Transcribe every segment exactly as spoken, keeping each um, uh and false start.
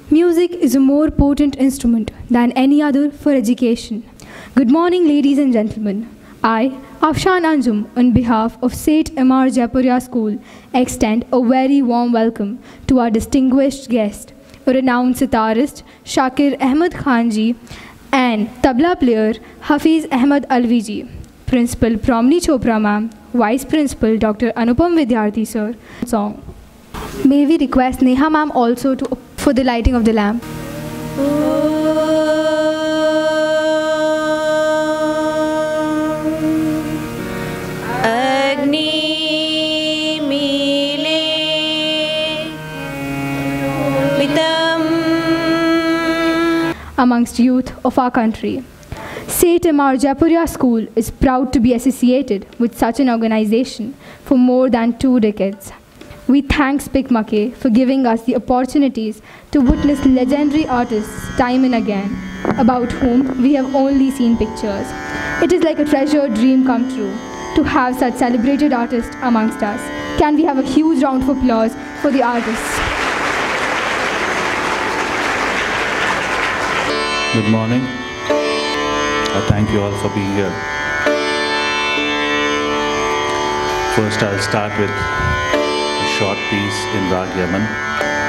Music is a more potent instrument than any other for education. Good morning, ladies and gentlemen. I, Afshan Anjum, on behalf of Seth M R Jaipuria School, extend a very warm welcome to our distinguished guest, a renowned sitarist, Shakir Ahmed Ji, and tabla player, Hafiz Ahmed Alvi Ji, Principal Promni Chopra Ma'am, Vice Principal Doctor Anupam Vidyarthi Sir. Song. May we request Neha Ma'am also to, for the lighting of the lamp. Amongst youth of our country. Seth M R Jaipuria School is proud to be associated with such an organization for more than two decades. We thank Spik Make for giving us the opportunities to witness legendary artists time and again, about whom we have only seen pictures. It is like a treasured dream come true to have such celebrated artists amongst us. Can we have a huge round of applause for the artists? Good morning. I thank you all for being here. First, I'll start with a short piece in Rag Yaman.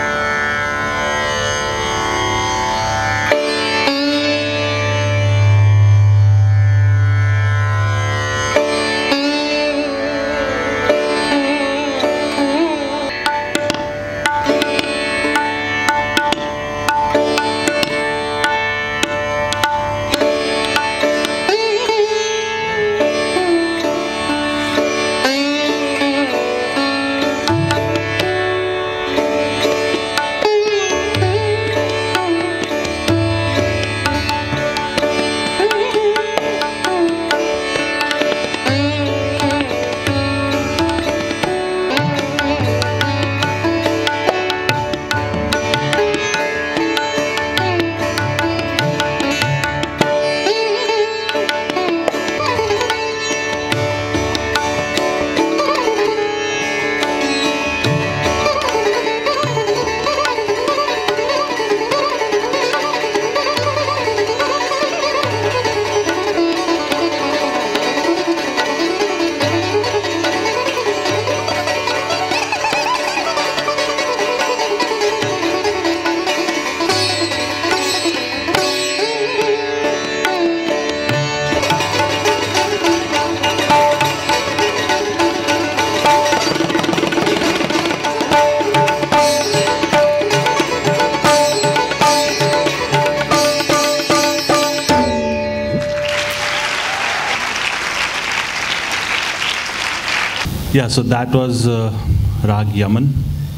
Yeah, so that was uh, Rag Yaman.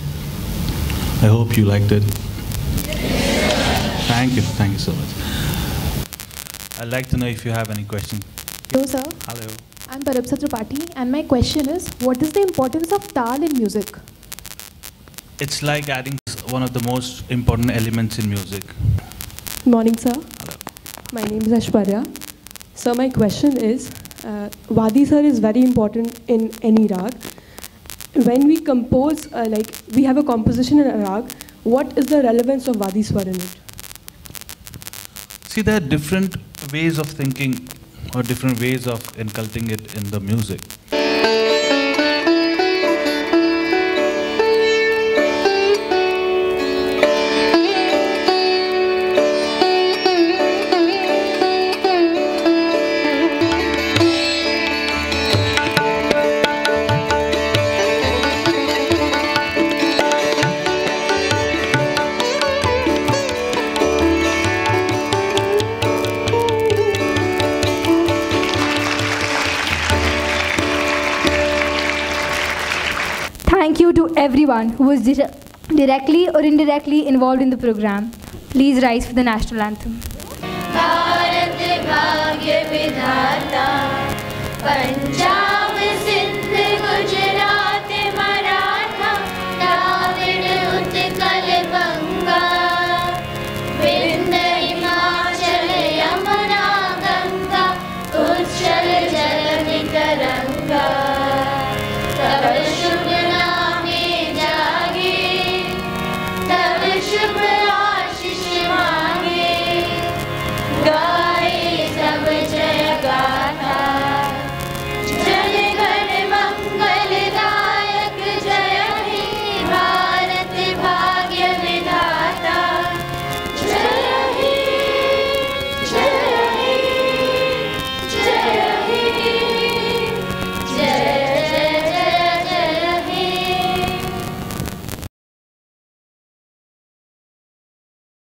I hope you liked it. Thank you, thank you so much. I'd like to know if you have any questions. Hello, sir. Hello. I'm Parabsa Tripathi, and my question is, what is the importance of tal in music? It's like adding one of the most important elements in music. Good morning, sir. Hello. My name is Aishwarya. So my question is, uh, Wadi sir is very important in any rag. When we compose, uh, like we have a composition in a rag, what is the relevance of Wadi swar in it? See, there are different ways of thinking or different ways of inculcating it in the music. Thank you to everyone who was di directly or indirectly involved in the program. Please rise for the national anthem. Bharat Bhagya Vidhata Panjab